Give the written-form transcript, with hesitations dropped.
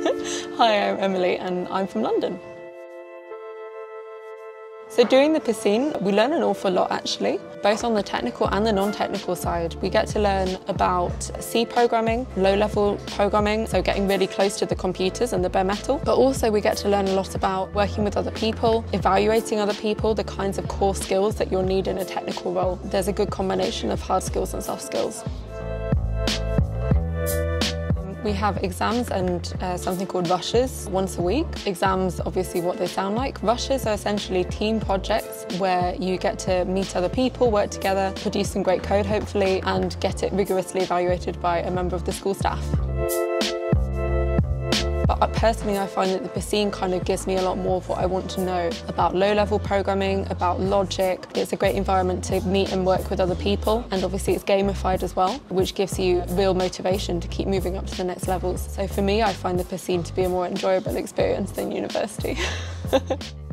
Hi, I'm Emily and I'm from London. So during the Piscine, we learn an awful lot actually, both on the technical and the non-technical side. We get to learn about C programming, low-level programming, so getting really close to the computers and the bare metal. But also we get to learn a lot about working with other people, evaluating other people, the kinds of core skills that you'll need in a technical role. There's a good combination of hard skills and soft skills. We have exams and something called rushes once a week. Exams, obviously what they sound like. Rushes are essentially team projects where you get to meet other people, work together, produce some great code hopefully, and get it rigorously evaluated by a member of the school staff. But personally, I find that the Piscine kind of gives me a lot more of what I want to know about low-level programming, about logic. It's a great environment to meet and work with other people, and obviously it's gamified as well, which gives you real motivation to keep moving up to the next levels. So for me, I find the Piscine to be a more enjoyable experience than university.